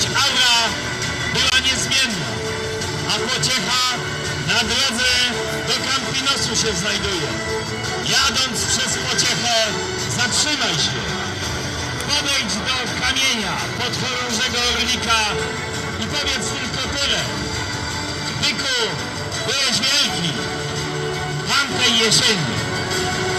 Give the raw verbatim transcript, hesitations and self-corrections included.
aura była niezmienna, a pociecha na drodze do Campinosu się znajduje. Jadąc przez pociechę, zatrzymaj się. Podejdź do kamienia podchorążego orlika i powiedz tylko tyle. Byku, byłeś wielki, pan tej jesieni.